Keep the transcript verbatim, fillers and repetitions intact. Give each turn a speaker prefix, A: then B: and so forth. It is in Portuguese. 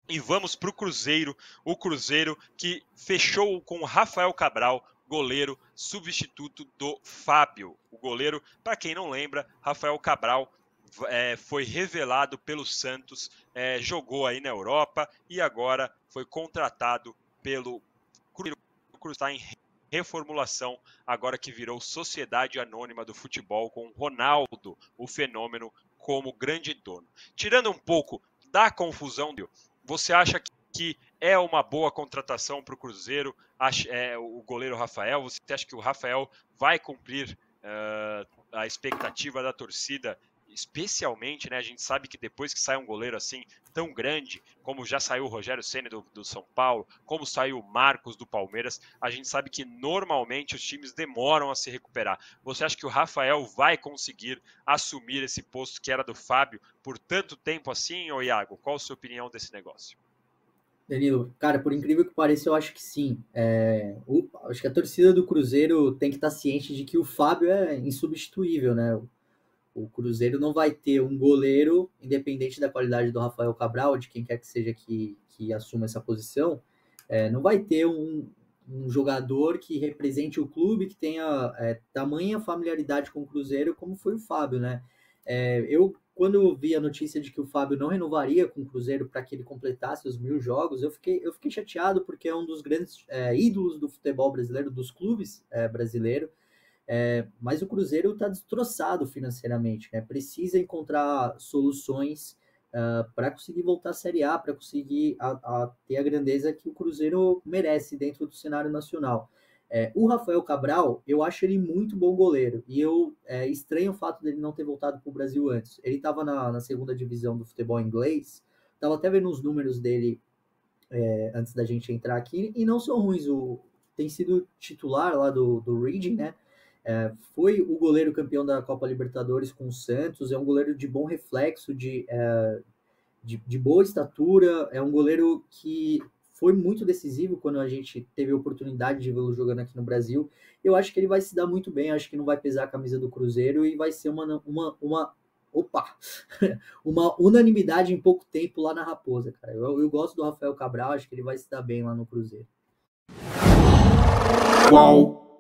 A: E vamos para o Cruzeiro, o Cruzeiro que fechou com o Rafael Cabral, goleiro substituto do Fábio. O goleiro, para quem não lembra, Rafael Cabral é, foi revelado pelo Santos, é, jogou aí na Europa e agora foi contratado pelo Cruzeiro. O Cruzeiro está em reformulação, agora que virou Sociedade Anônima do Futebol, com Ronaldo, o fenômeno, como grande dono. Tirando um pouco da confusão, você acha que é uma boa contratação para o Cruzeiro, é, o goleiro Rafael? Você acha que o Rafael vai cumprir uh, a expectativa da torcida? Especialmente, né, a gente sabe que depois que sai um goleiro assim tão grande, como já saiu o Rogério Ceni do, do São Paulo, como saiu o Marcos do Palmeiras, a gente sabe que normalmente os times demoram a se recuperar. Você acha que o Rafael vai conseguir assumir esse posto que era do Fábio por tanto tempo assim, ô Iago? Qual a sua opinião desse negócio?
B: Danilo, cara, por incrível que pareça, eu acho que sim. É, o, acho que a torcida do Cruzeiro tem que estar ciente de que o Fábio é insubstituível, né? O, o Cruzeiro não vai ter um goleiro, independente da qualidade do Rafael Cabral, de quem quer que seja que, que assuma essa posição, é, não vai ter um, um jogador que represente o clube, que tenha é, tamanha familiaridade com o Cruzeiro, como foi o Fábio, né? É, eu, quando eu vi a notícia de que o Fábio não renovaria com o Cruzeiro para que ele completasse os mil jogos, eu fiquei, eu fiquei chateado, porque é um dos grandes é, ídolos do futebol brasileiro, dos clubes é, brasileiros. É, mas o Cruzeiro está destroçado financeiramente, né? Precisa encontrar soluções uh, para conseguir voltar à Série A, para conseguir a, a ter a grandeza que o Cruzeiro merece dentro do cenário nacional. É, o Rafael Cabral, eu acho ele muito bom goleiro, e eu é, estranho o fato dele não ter voltado para o Brasil antes. Ele estava na, na segunda divisão do futebol inglês, estava até vendo os números dele é, antes da gente entrar aqui, e não são ruins. O, tem sido titular lá do, do Reading, né? É, foi o goleiro campeão da Copa Libertadores com o Santos, é um goleiro de bom reflexo, de, é, de, de boa estatura, é um goleiro que foi muito decisivo quando a gente teve a oportunidade de vê-lo jogando aqui no Brasil. Eu acho que ele vai se dar muito bem, acho que não vai pesar a camisa do Cruzeiro e vai ser uma, uma, uma opa, uma unanimidade em pouco tempo lá na Raposa, cara. Eu, eu gosto do Rafael Cabral, acho que ele vai se dar bem lá no Cruzeiro.
A: Qual?